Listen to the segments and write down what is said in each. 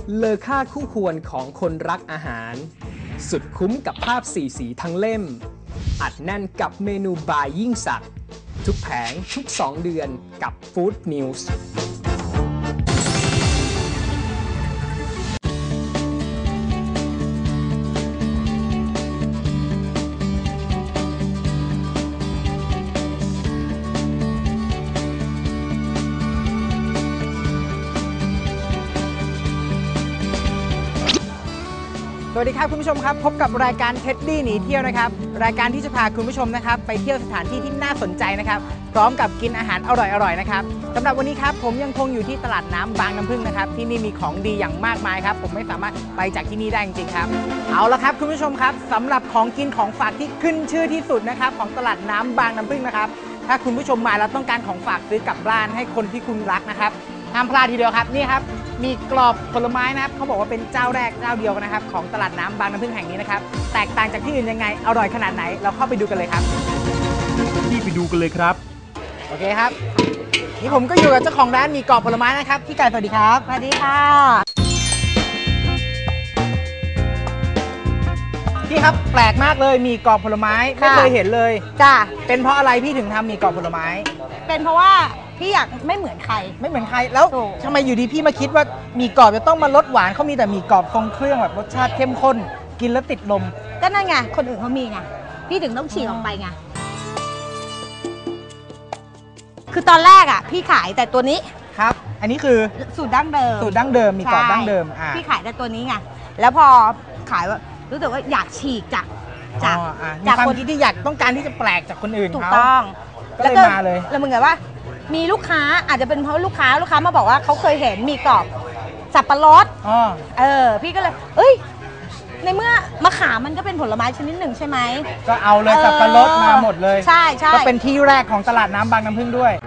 เลอค่าคู่ควรของคนรักอาหาร สุดคุ้มกับภาพสีสีทั้งเล่ม อัดแน่นกับเมนูบายยิ่งสักดิ์ทุกแผงทุก2 เดือนกับ Food News สวัสดีครับคุณผู้ชมครับพบกับรายการเท็ดดี้หนีเที่ยวนะครับรายการที่จะพาคุณผู้ชมนะครับไปเที่ยวสถานที่ที่น่าสนใจนะครับพร้อมกับกินอาหารอร่อยๆนะครับสำหรับวันนี้ครับผมยังคงอยู่ที่ตลาดน้ำบางน้ำพึ่งนะครับที่นี่มีของดีอย่างมากมายครับผมไม่สามารถไปจากที่นี่ได้จริงๆครับเอาละครับคุณผู้ชมครับสำหรับของกินของฝากที่ขึ้นชื่อที่สุดนะครับของตลาดน้ำบางน้ำพึ่งนะครับถ้าคุณผู้ชมมาแล้วต้องการของฝากซื้อกลับบ้านให้คนที่คุณรักนะครับห้ามพลาดทีเดียวครับนี่ครับมีกรอบผลไม้นะครับเขาบอกว่าเป็นเจ้าแรกเจ้าเดียวนะครับของตลาดน้ำบางน้ำพึ่งแห่งนี้นะครับแตกต่างจากที่อื่นยังไงอร่อยขนาดไหนเราเข้าไปดูกันเลยครับที่ไปดูกันเลยครับโอเคครับนี่ผมก็อยู่กับเจ้าของร้านมีกรอบผลไม้นะครับพี่ไก่สวัสดีครับสวัสดีค่ะพี่ครับแปลกมากเลยมีกรอบผลไม้ไม่เคยเห็นเลยจ้าเป็นเพราะอะไรพี่ถึงทำมีกรอบผลไม้เป็นเพราะว่าพี่อยากไม่เหมือนใครไม่เหมือนใครแล้วทำไมอยู่ดีพี่มาคิดว่ามีกรอบจะต้องมาลดหวานเขามีแต่มีกรอบทรงเครื่องแบบรสชาติเข้มข้นกินแล้วติดลมก็นั่นไงคนอื่นเขามีไงพี่ถึงต้องฉีกออกไปไงคือตอนแรกอ่ะพี่ขายแต่ตัวนี้ครับอันนี้คือสูตรดั้งเดิมมีกรอบดั้งเดิมพี่ขายแต่ตัวนี้ไงแล้วพอขายว่ารู้สึกว่าอยากฉีกจากคนที่อยากต้องการที่จะแปลกจากคนอื่นถูกต้องก็เลยมาเลยแล้วมึงไงว่ามีลูกค้าอาจจะเป็นเพราะลูกค้ามาบอกว่าเขาเคยเห็นมีกรอบสับปะรดพี่ก็เลยในเมื่อมะขามมันก็เป็นผลไม้ชนิดหนึ่งใช่ไหมก็เอาเลยสับปะรดมาหมดเลยใช่ก็เป็นที่แรกของตลาดน้ำบางน้ำพึ่งด้วย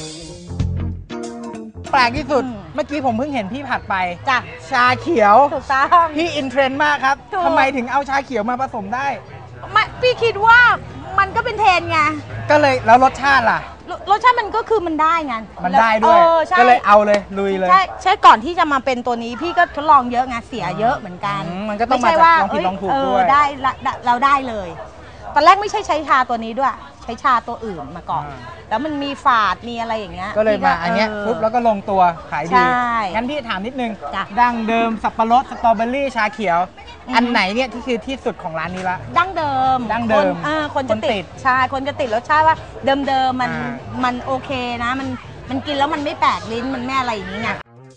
แปลกที่สุดเมื่อกี้ผมเพิ่งเห็นพี่ผัดไปจ้ะชาเขียวถูกต้องพี่อินเทรนด์มากครับทำไมถึงเอาชาเขียวมาผสมได้พี่คิดว่ามันก็เป็นเทรนไงก็เลยแล้วรสชาติล่ะรสชาติมันก็คือมันได้ไงมันได้ด้วยก็เลยเอาเลยลุยเลยใช่ก่อนที่จะมาเป็นตัวนี้พี่ก็ทดลองเยอะไงเสียเยอะเหมือนกันมันก็ต้องมาจากลองผิดลองถูกด้วยได้เราได้เลยตอนแรกไม่ใช่ใช้ชาตัวนี้ด้วยใช้ชาตัวอื่นมาก่อนแล้วมันมีฝาดมีอะไรอย่างเงี้ยก็เลยมาอันเนี้ยปุ๊บแล้วก็ลงตัวขายดีงั้นพี่ถามนิดนึงดั้งเดิมสับปะรดสตรอเบอรี่ชาเขียวอันไหนเนี่ยที่คือที่สุดของร้านนี้ละดั้งเดิมคนจะติดใช่คนจะติดรสชาติว่าเดิมมันโอเคนะมันกินแล้วมันไม่แปลกลิ้นมันไม่อะไรอย่างนี้ไง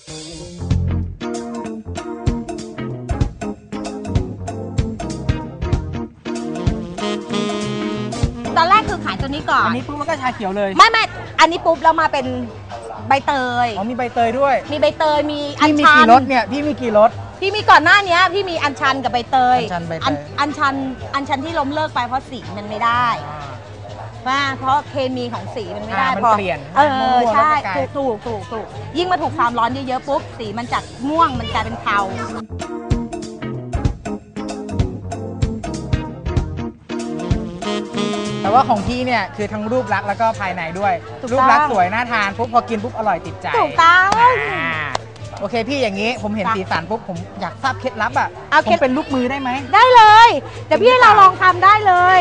ตอนแรกคือขายตัวนี้ก่อนอันนี้ปุ๊บมันก็ชาเขียวเลยไม่อันนี้ปุ๊บเรามาเป็นใบเตยมีใบเตยด้วยมีใบเตยมีอัญชันมีกี่รสเนี่ยพี่มีกี่รสพี่มีก่อนหน้านี้พี่มีอัญชันกับใบเตยอัญชันที่ล้มเลิกไปเพราะสีมันไม่ได้เพราะเคมีของสีมันไม่ได้มันเปลี่ยนใช่ถูกยิ่งมาถูกความร้อนเยอะๆปุ๊บสีมันจากม่วงมันกลายเป็นเทาแต่ว่าของพี่เนี่ยคือทั้งรูปลักษณ์แล้วก็ภายในด้วยรูปลักษณ์สวยน่าทานปุ๊บพอกินปุ๊บอร่อยติดใจถูกต้องโอเคพี่อย่างนี้ผมเห็นสีสันปุ๊บผมอยากทราบเคล็ดลับผมเป็นลูกมือได้ไหมได้เลยเดี๋ยวพี่ให้เราลองทำได้เลย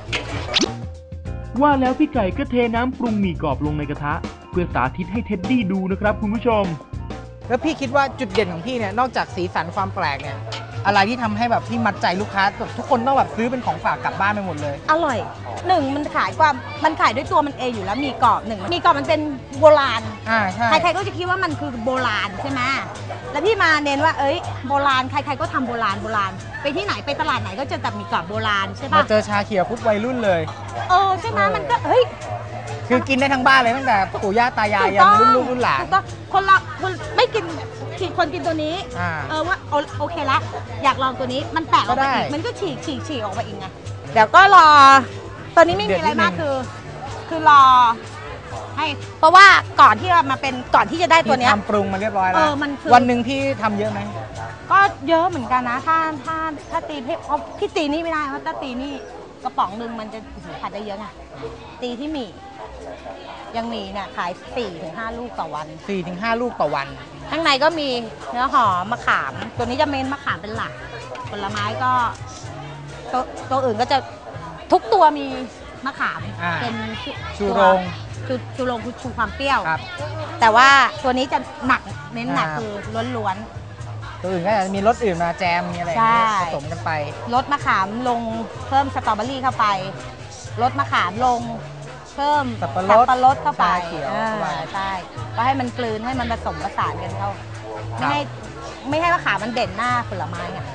ว่าแล้วพี่ไก่ก็เทน้ำปรุงหมี่กรอบลงในกระทะเพื่อสาธิตให้เท็ดดี้ดูนะครับคุณผู้ชมแล้วพี่คิดว่าจุดเด่นของพี่เนี่ยนอกจากสีสันความแปลกเนี่ยอะไรที่ทำให้แบบพี่มัดใจลูกค้าแบบทุกคนต้องแบบซื้อเป็นของฝากกลับบ้านไปหมดเลยอร่อยมันขายด้วยตัวมันเองอยู่แล้วมีกรอบมีกรอบมันเป็นโบราณใช่ใครๆก็จะคิดว่ามันคือโบราณใช่ไหมแล้วพี่มาเน้นว่าโบราณใครๆก็ทำโบราณไปที่ไหนไปตลาดไหนก็จะแบบมีกรอบโบราณใช่ปะเจอชาเขียวปุ๊บวัยรุ่นเลยใช่ไหมมันก็คือกินได้ทั้งบ้านเลยตั้งแต่ปู่ย่าตายายยันรุ่นลูกรุ่นหลานคนไม่กินคนกินตัวนี้ว่าโอเคละอยากลองตัวนี้มันแตกออกมาอีกมันก็ฉีกออกมาอีกไงเดี๋ยวก็รอตอนนี้ไม่มีอะไรมากคือรอให้เพราะว่าก่อนที่จะได้ตัวนี้ทำปรุงมาเรียบร้อยแล้ววันหนึ่งพี่ทำเยอะไหมก็เยอะเหมือนกันนะถ้าตีพี่ตีนี่ไม่ได้เพราะถ้าตีนี่กระป๋องหนึ่งมันจะผัดได้เยอะไงตีที่หมี่ยังมีเนี่ยขาย 4-5 ลูกต่อวัน 4-5 ลูกต่อวันข้างในก็มีเนื้อหอมมะขาม ตัวนี้จะเน้นมะขามเป็นหลัก ผลไม้ก็ตัวอื่นก็จะทุกตัวมีมะขามเป็นชูโรงคือชูความเปรี้ยวครับแต่ว่าตัวนี้จะหนักเน้นหนักคือล้วนตัวอื่นก็จะมีรสอื่นมาแจมมีอะไรใช่ผสมกันไปๆรสมะขามลงเพิ่มสตรอเบอรี่เข้าไปรสมะขามลงเพิ่มสับปะรดเข้าไปชาเขียวเข้าไปใช่ก็ให้มันกลืนให้มันผสมผสานกันเข้าครับไม่ให้มะขามมันเด่นหน้าผลไม้ไง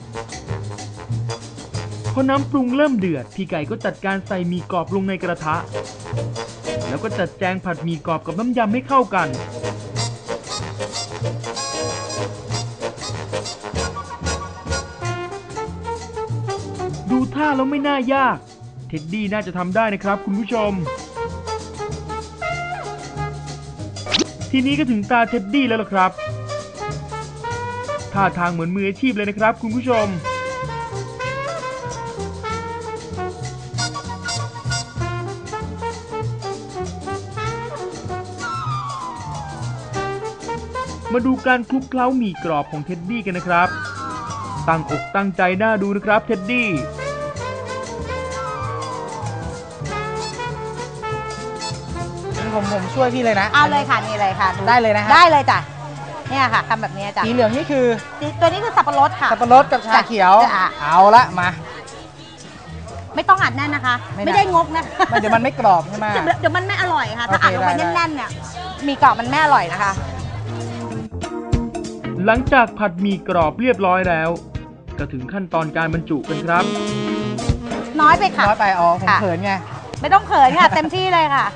พอน้ำปรุงเริ่มเดือดพี่ไก่ก็จัดการใส่หมี่กรอบลงในกระทะ แล้วก็จัดแจงผัดหมี่กรอบกับน้ำยำให้เข้ากัน ดูท่าแล้วไม่น่ายาก เท็ดดี้น่าจะทำได้นะครับคุณผู้ชม ทีนี้ก็ถึงตาเท็ดดี้แล้วล่ะครับท่าทางเหมือนมืออาชีพเลยนะครับคุณผู้ชม มาดูการคลุกเคล้าหมี่กรอบของเท็ดดี้กันนะครับ ตั้งอกตั้งใจน่าดูนะครับเท็ดดี้ผมช่วยพี่เลยนะเอาเลยค่ะนี่เลยค่ะได้เลยนะฮะได้เลยจ้ะเนี่ยค่ะทำแบบนี้จ้ะสีเหลืองนี่คือตัวนี้คือสับปะรดค่ะสับปะรดกับชาเขียวจ้ะเอาละมาไม่ต้องอัดแน่นนะคะไม่ไม่ได้งกนะเดี๋ยวมันไม่กรอบใช่ไหมเดี๋ยวมันไม่อร่อยค่ะ ถ้าโอเคอัดลงไปได้แน่นๆเนี่ยมีกรอบมันไม่อร่อยนะคะหลังจากผัดหมี่กรอบเรียบร้อยแล้ว ก็ถึงขั้นตอนการบรรจุกันครับน้อยไปค่ะน้อยไปอ๋อผมค่ะเขินไงไม่ต้องเขินค่ะ เต็มที่เลยค่ะ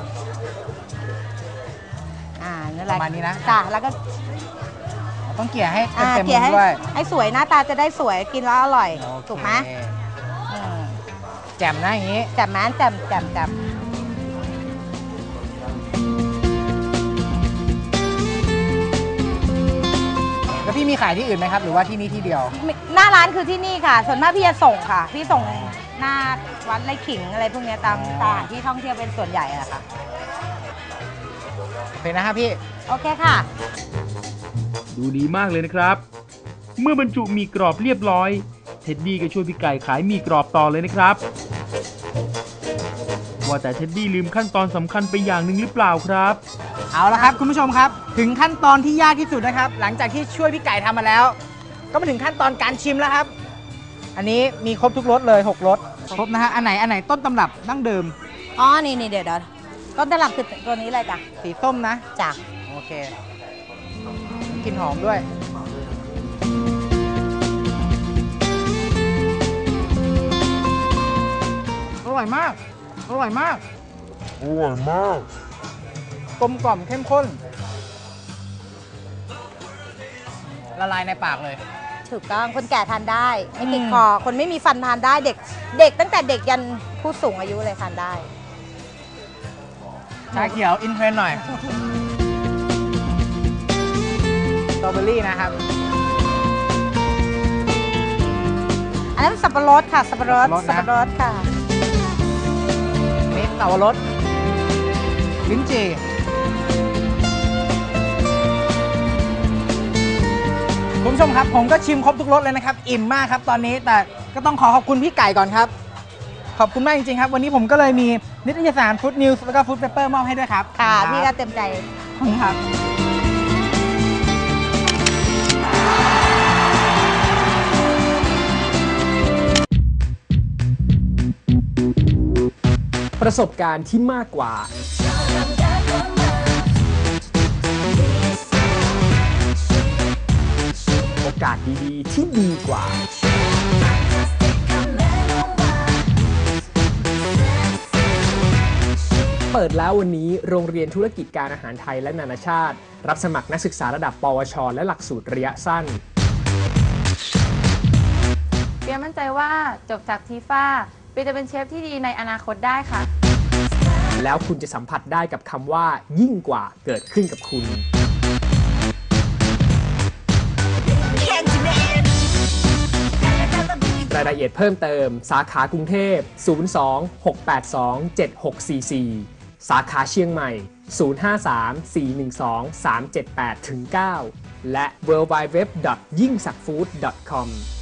นั่นแหปละระมาณนี้นะจ้ะแล้วก็ต้องเกลี่ยให้เต็มเกลี่ยๆด้วยให้สวยหน้าตาจะได้สวยกินแล้วอร่อยโอเคถูกไหมอืมแจ่มนะอย่างนี้แจ่มไหมแจ่มแจ่มแจ่มแล้วพี่มีขายที่อื่นไหมครับ หรือว่าที่นี่ที่เดียวหน้าร้านคือที่นี่ค่ะ ส่วนมากพี่จะส่งค่ะ พี่ส่งหน้าวัดไร่ขิงอะไรพวกเนี้ยตามสถานที่ท่องเที่ยวเป็นส่วนใหญ่อะค่ะโอเคนะครับพี่โอเคค่ะดูดีมากเลยนะครับ เมื่อบรรจุหมี่กรอบเรียบร้อย เท็ดดี้ก็ช่วยพี่ไก่ขายหมี่กรอบต่อเลยนะครับ ว่าแต่เท็ดดี้ลืมขั้นตอนสำคัญไปอย่างหนึ่งหรือเปล่าครับเอาละครับคุณผู้ชมครับ ถึงขั้นตอนที่ยากที่สุดนะครับ หลังจากที่ช่วยพี่ไก่ทำมาแล้ว ก็มาถึงขั้นตอนการชิมแล้วครับ อันนี้มีครบทุกรสเลย6รสครบนะฮะอันไหนต้นตำรับดั้งเดิมอ๋อ นี่เดี๋ยวต้นตลับคือตัวนี้เลยจ้ะสีส้มนะจ้ะโอเคกลิ่นหอมด้วยอร่อยมากอร่อยมากกลมกล่อมเข้มข้นละลายในปากเลยถูกต้องคนแก่ทานได้ ไม่ติดคอคนไม่มีฟันทานได้เด็กตั้งแต่เด็กยันผู้สูงอายุเลยทานได้ชาเขียวอินเทรนด์หน่อยสตรอเบอรี่นะครับอันนั้นสับปะรดค่ะสับปะรดสับปะรดนะค่ะนี่สับปะรดลิ้นจี่คุณผู้ชมครับผมก็ชิมครบทุกรสเลยนะครับ อิ่มมากครับตอนนี้แต่ก็ต้องขอบคุณพี่ไก่ก่อนครับ ขอบคุณมากจริงๆครับวันนี้ผมก็เลยมีนิตยสารฟู้ดนิวส์แล้วก็ฟู้ดเปเปอร์มอบให้ด้วยครับค่ะรับพี่ก็เต็มใจขอบคุณครับประสบการณ์ที่มากกว่า โอกาสดีๆที่ดีกว่า เปิดแล้ววันนี้โรงเรียนธุรกิจการอาหารไทยและนานาชาติ รับสมัครนักศึกษาระดับ ปวช และหลักสูตรระยะสั้นเปียมั่นใจว่าจบจากทีฟ้าเปียจะเป็นเชฟที่ดีในอนาคตได้ค่ะแล้วคุณจะสัมผัสได้กับคำว่ายิ่งกว่าเกิดขึ้นกับคุณ รายละเอียดเพิ่มเติมสาขากรุงเทพ 02-682-7644 สาขาเชียงใหม่ 053 412 378-9 และ www.yingsakfood.com